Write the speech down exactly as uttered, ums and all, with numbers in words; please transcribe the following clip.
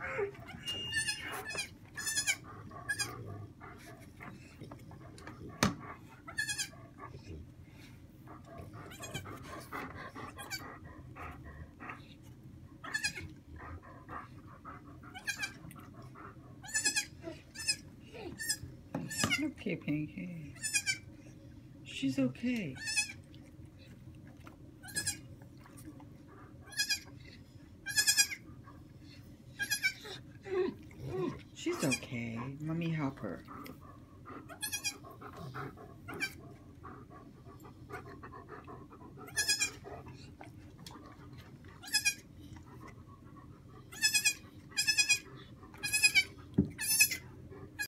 Okay, Pancake. She's okay. She's okay. Let me help her.